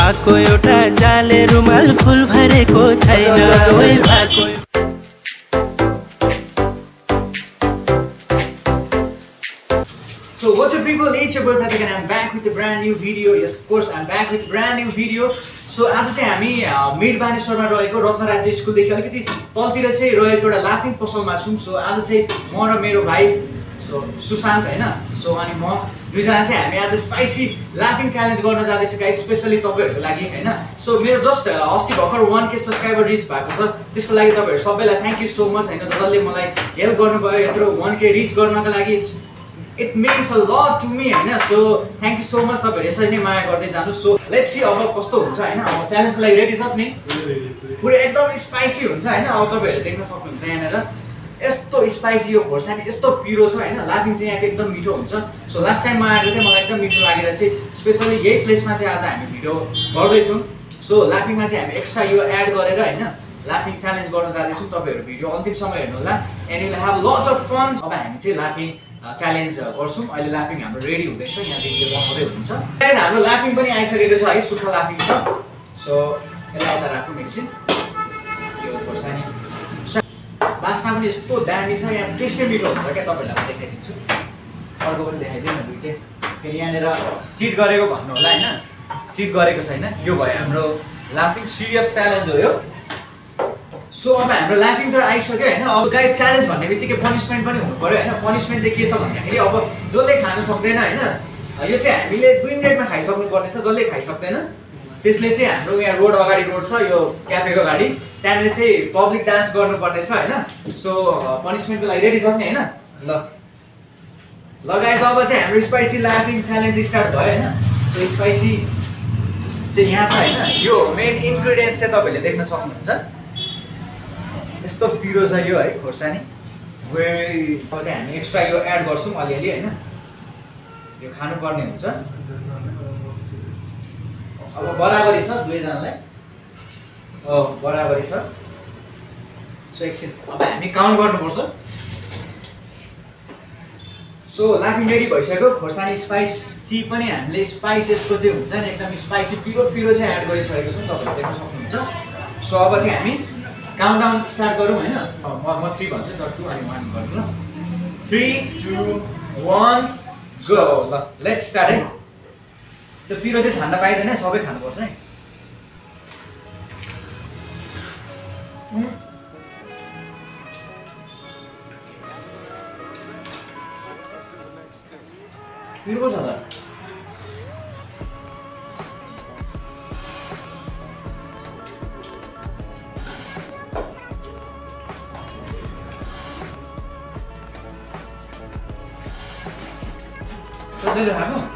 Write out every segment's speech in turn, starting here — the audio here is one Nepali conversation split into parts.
भएको एउटा जाले रुमाल फुल भरेको छैन ओइ भएको। So what's up people, it's your boy Pratik and I'm back with a brand new video. Yes, of course I'm back with a brand new video. So आज चाहिँ हामी मिडबानेश्वरमा रहेको रत्न राज्य स्कुलदेखि अलिकति तलतिर चाहिँ रहेको एउटा लाफिङ पसलमा छौँ। सो आज चाहिँ म र मेरो भाइ सुशान्त हैन, सो अनि म दुईजना चाहिँ हामी आज स्पाइसी लाफिङ च्यालेन्ज गर्न जाँदैछौँ गाइस, स्पेशली तपाईहरुको लागि हैन। सो मेरो जस्ट अस्ति भर्खर 1K सब्स्क्राइबर रिच भएको छ, त्यसको लागि तपाईहरु सबैलाई थ्यांक यू सो मच हैन, जसले मलाई हेल्प गर्नुभयो यत्रो 1K रिच गर्नको लागि। It means a lot to me हैन, so thank you so much. तपाईहरु यसरी नै माया गर्दै जानु। सो लेट्स सी अब कस्तो हुन्छ हैन। अब च्यालेन्जको लागि रेडी छस् नि? पुरै एकदम स्पाइसी हुन्छ हैन। अब तपाईहरुले देख्न सक्नुहुन्छ यहाँनेर यस्तो स्पाइसी यो खोर्सानी यस्तो पिरो छ हैन। लाफिङ चाहिँ यहाँको एकदम मिठो हुन्छ। सो लास्ट टाइम म आएको थिएँ, मलाई एकदम मिठो लागेर चाहिँ स्पेशली यही प्लेसमा चाहिँ आज हामी भिडियो गर्दै छौँ। सो लाफिङमा चाहिँ हामी एक्स्ट्रा यो एड गरेर हैन लाफिङ च्यालेन्ज गर्न जाँदैछौँ। तपाईहरु भिडियो अन्तिमसम्म हेर्नु होला and you will have lots of fun. अब हामी चाहिँ लाफिङ च्यालेन्ज गर्छौँ। अहिले लाफिङ हाम्रो रेडी हुँदैछ, यहाँदेखि बनाउँदै हुनुहुन्छ। गाइस हाम्रो लाफिङ पनि आइसकेको छ है, सुक्खा लाफिङ छ। सो यसलाई यता राखौँ एकछिन। यो खोर्सानी बास्ना पनि यस्तो दामी छ, यहाँ टेस्टै मिठो हुन्छ क्या। तपाईँहरूलाई म देखाइदिन्छु, अर्को पनि देखाइदिउँ न दुईटै। फेरि यहाँनिर चिट गरेको भन्नु होला हैन, चिट गरेको छैन। यो भयो हाम्रो लाफिङ सिरियस च्यालेन्ज हो यो। सो अब हाम्रो लाफिङ त आइसक्यो हैन। अब गाइस च्यालेन्ज भन्ने बित्तिकै पनिसमेन्ट पनि हुनु पर्यो हैन। पनिसमेन्ट चाहिँ के छ भन्दाखेरि अब जसले खान सक्दैन हैन, यो चाहिँ हामीले 2 मिनेटमा खाइसक्नु पर्नेछ। जसले खाइसक्दैन त्यसले चाहिँ हाम्रो यहाँ रोड अगाडि रोड छ, यो क्याफेको अगाडि, त्यहाँनिर चाहिँ पब्लिक डान्स गर्नुपर्नेछ हैन। सो पनिसमेन्टको लागि रेडी छस् नि हैन? ल गाइस अब चाहिँ हाम्रो स्पाइसी लाफिङ च्यालेन्ज स्टार्ट भयो हैन। सो स्पाइसी चाहिँ यहाँ छ हैन। यो मेन इन्ग्रेडियन्ट्स चाहिँ तपाईहरुले देख्न सक्नुहुन्छ। यस्तो पिरो छ यो है खोर्सानी। अब चाहिँ हामी एक्स्ट्रा यो एड गर्छौँ अलिअलि हैन, यो खानुपर्ने हुन्छ। अब बराबरी छ दुवैजनालाई, बराबरी छ। सो एकछिन अब हामी काउन्ट गर्नुपर्छ। सो लाफिङ रेडी भइसक्यो। खोर्सानी स्पाइसी पनि हामीले स्पाइस यसको चाहिँ हुन्छ नि एकदम स्पाइसी पिरो पिरो चाहिँ एड गरिसकेको छौँ, तपाईँले देख्न सक्नुहुन्छ। सो अब चाहिँ हामी काउन्टडाउन स्टार्ट गरौँ हैन। म 3 भन्छु, तर 2 अनि 1 गर्नु ल। 3 2 1 गो। ल लेट्स स्टार्ट है। त्यो पिरो चाहिँ छान्न पाइँदैन, सबै खानुपर्छ है। पिरो छ त खानु।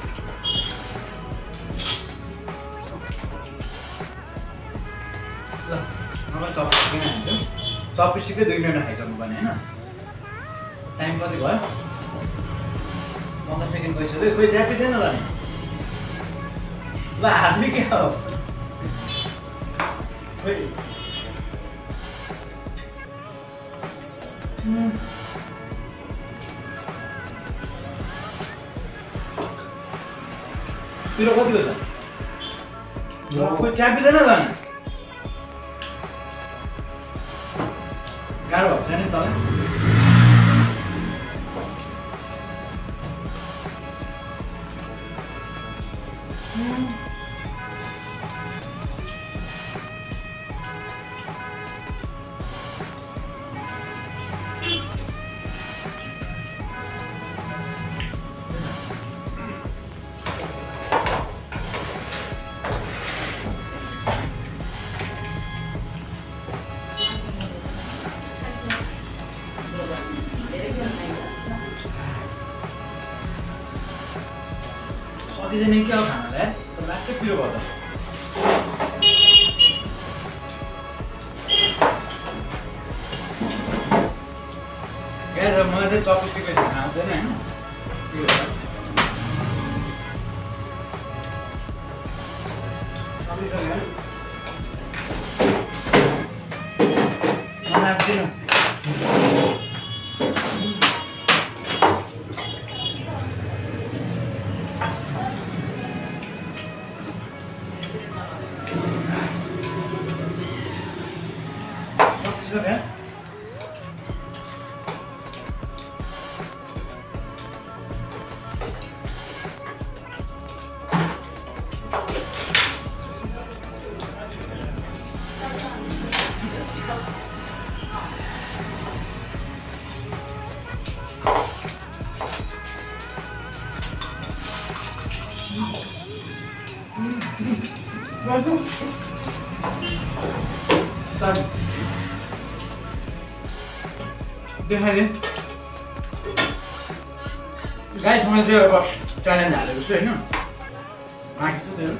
ल मलाई चपस्टिक हाल्छु, चपस्टिकै 2 मिनेटमा खाइसक्नु पर्ने हैन। टाइम कति भयो? 15 सेकेन्ड भइसक्यो। कोही च्यापिँदैन होला नि? ल हाल्नु के हो? पिरो कति हो त? कोही च्यापिँदैन होला नि? गाह्रो भएको छ नि तँलाई? कतिजना के हो खानालाई? त लास्टै पिरो भयो त। गाइस मलाई चाहिँ चपस्टिकले खान आउँदैन हैन। Look at देखाइदिएँ गाइस मैले चाहिँ अब च्यालेन्ज हालेको छु होइन राखेको छु त्यो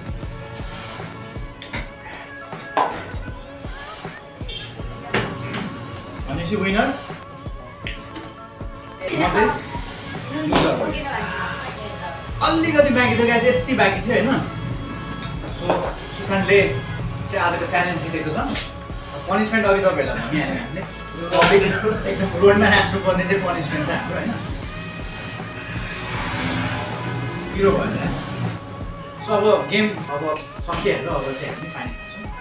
भनेपछि विनर म चाहिँ लुजर भयो अलिकति बाँकी थियो गाइस यति बाँकी थियो होइन सो सुशान्तले चाहिँ आजको च्यालेन्ज जितेको छ पनिसमेन्ट अघि तपाईँहरूलाई भनिहाल्यो हामीले एकदम रोडमा नाच्नुपर्ने चाहिँ पनिसमेन्ट छ हाम्रो होइन हिरो भयो सो अब गेम अब सकिहाल्यो अब चाहिँ हामी पानी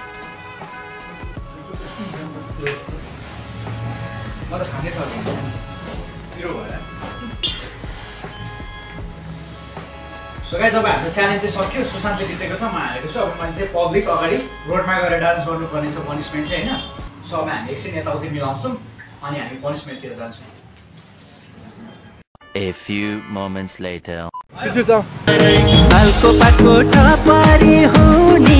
खान्छौँ म त खानै सक्दिनँ हिरो भयो सो गाइस अब हाम्रो च्यालेन्ज चाहिँ सक्यो सुशान्तले जितेको छ म हालेको छु अब मैले चाहिँ पब्लिक अगाडि रोडमा गएर डान्स गर्नुपर्ने छ पनिसमेन्ट चाहिँ होइन सो अब हामी एकछिन यताउति मिलाउँछौँ अनि हामी पनिसमेन्टतिर जान्छौँ A few moments later. छिटो सालको पातको ठपारी हुने